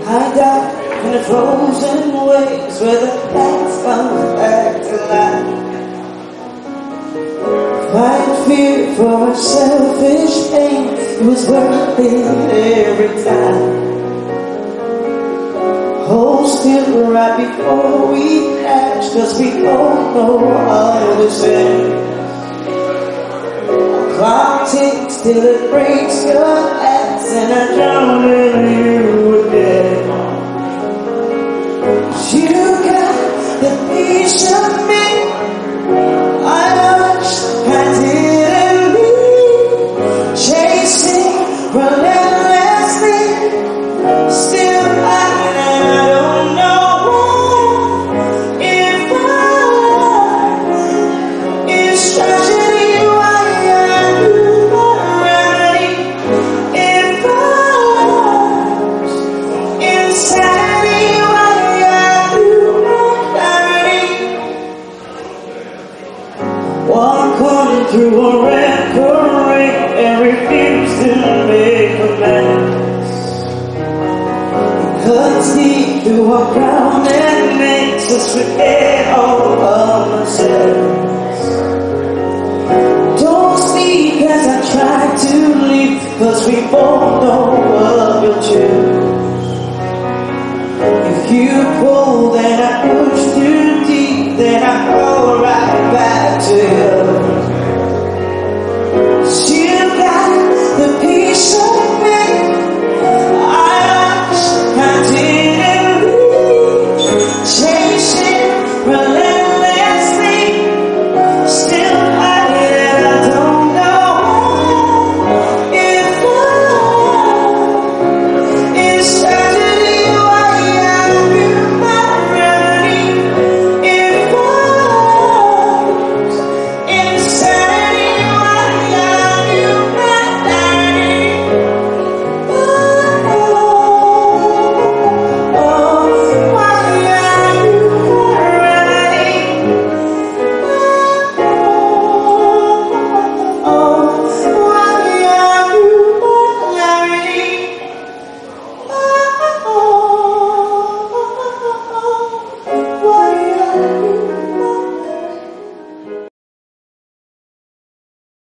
I dive in the frozen waves where the past comes back to life. Fight fear for a selfish pain, it was worth it every time. Hold still right before we crash, 'cause we both know all the same. A clock ticks till it breaks your ass, and I drown in you again. You got the piece of me I wish I didn't leave, chasing relentlessly, still fighting, and I don't know why. If love is tragedy, why are you the remedy? If love's insanity, why are you the clarity? Walk on through a red parade and refuse to make amends. Cuts deep through a crowd that makes us forget all of ourselves. Don't speak as I try to leave, 'cause we both know what you'll choose. If you pull, then I push